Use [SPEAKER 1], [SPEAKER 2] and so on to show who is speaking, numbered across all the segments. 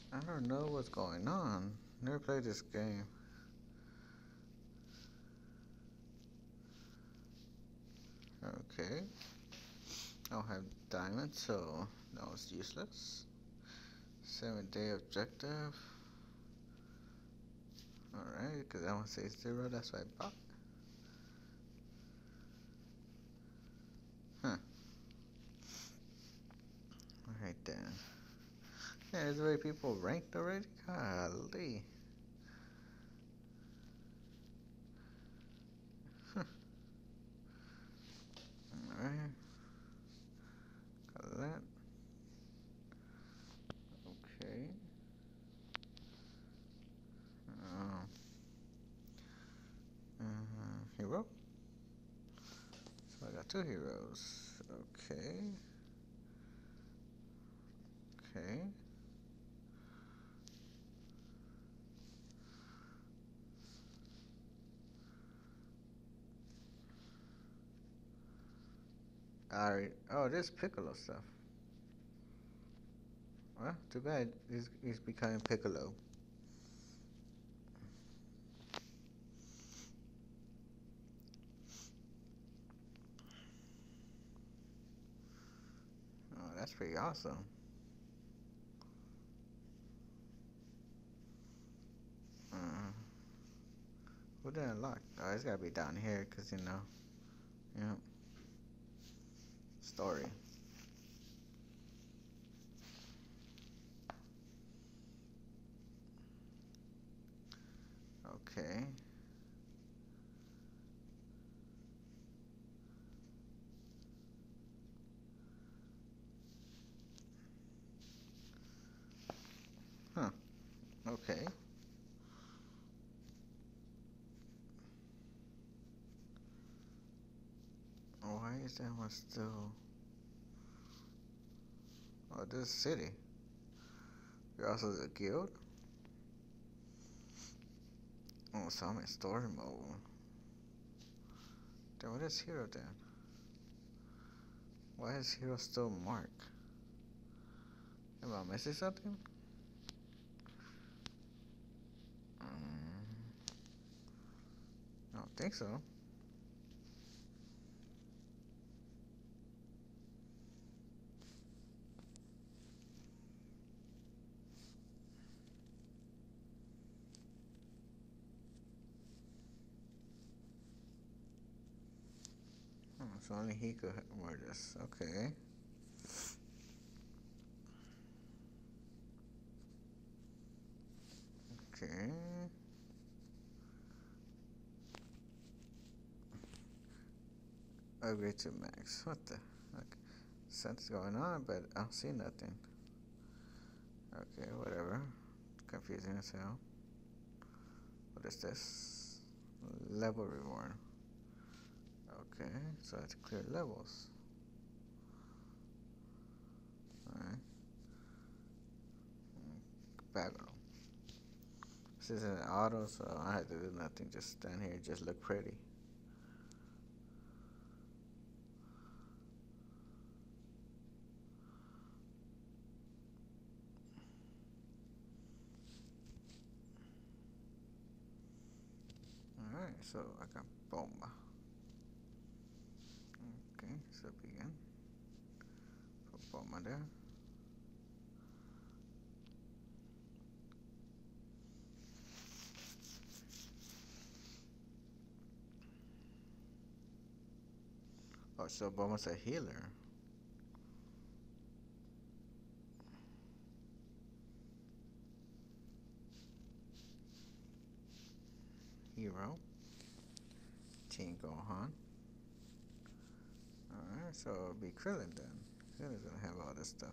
[SPEAKER 1] I don't know what's going on. Never played this game. Okay. I don't have diamonds, so no, it's useless. 7-day objective. Alright, because I want to say 0, that's what I bought. Huh. Alright then. Yeah, there's already people ranked already? Golly. Huh. Alright. Got that. Okay. Hero? So I got 2 heroes. Okay. Okay. Alright. Oh, this Piccolo stuff. Well, too bad. He's becoming Piccolo. Oh, that's pretty awesome. Uh, who did I unlock? Oh, it's gotta be down here, cause yeah, story. Okay. Huh. Okay. Why is that one still? Oh, this city. You're also the guild. Oh, so I'm in story mode. Then what is hero then? Why is hero still Mark? Am I missing something? I don't think so. Oh, so only he could wear this. Okay. Okay. Upgrade to max. What the? Like, something's going on, but I don't see nothing. Okay, whatever. Confusing as hell. What is this? Level reward. Okay, so it's clear levels. Alright. Back on. This is an auto, so I have to do nothing. Just stand here and just look pretty. Alright, so I got bomba. Okay, so begin. Put bomba there. Oh, so bomba's a healer. Hero. Team Gohan. Alright, so it'll be Krillin then. Krillin's gonna have all this stuff.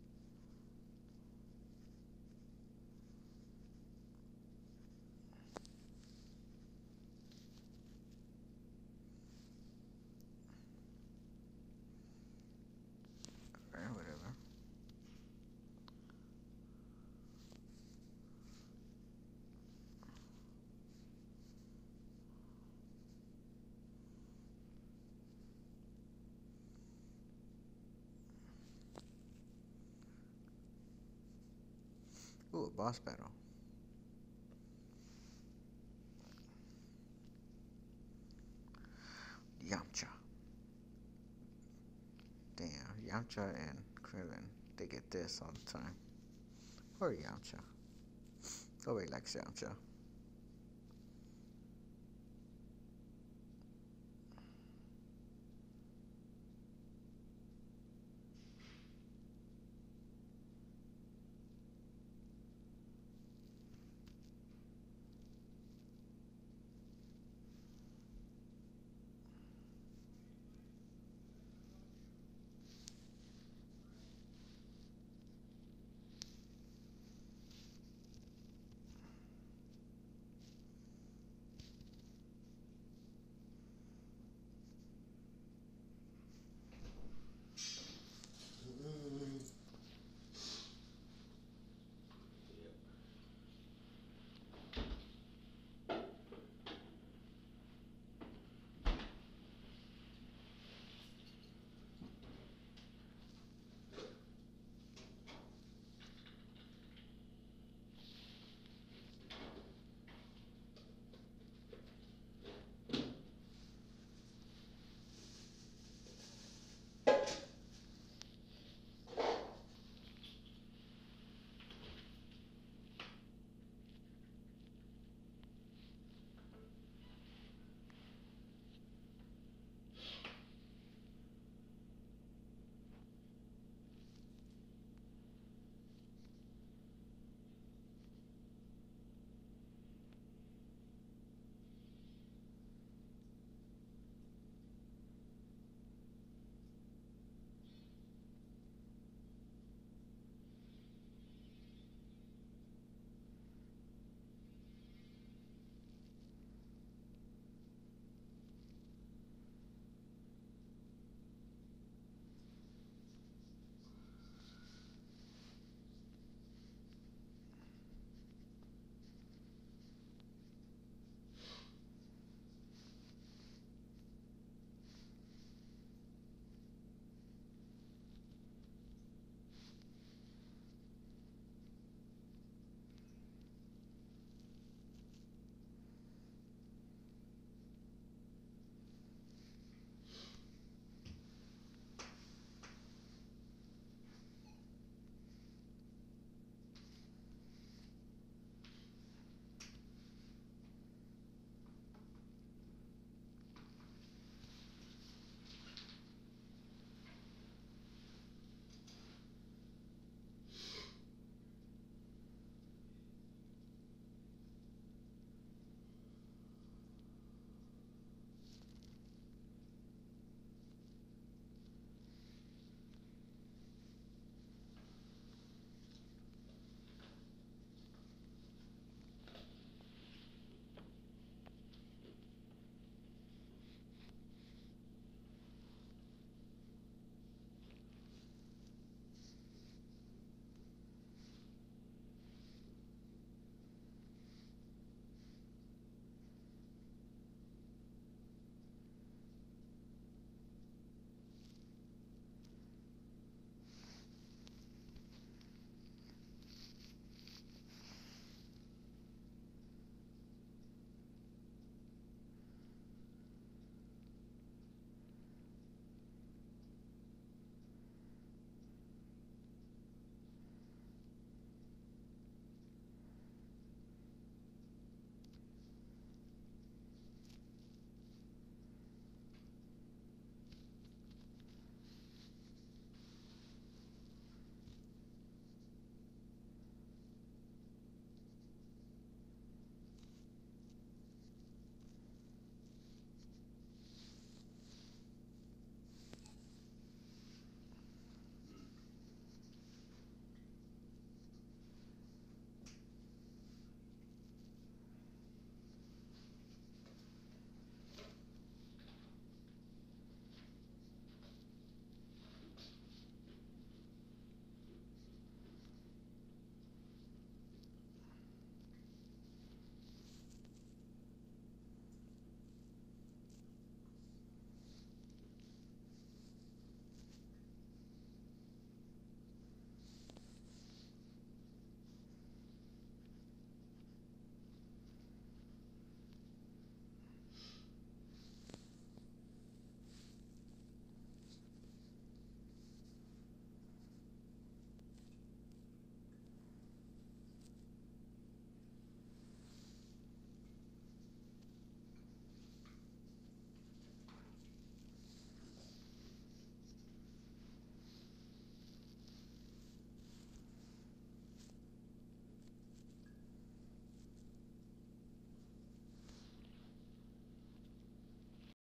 [SPEAKER 1] Alright, whatever. Ooh, a boss battle. Yamcha. Damn, Yamcha and Krillin, they get this all the time. Or Yamcha. Nobody likes Yamcha.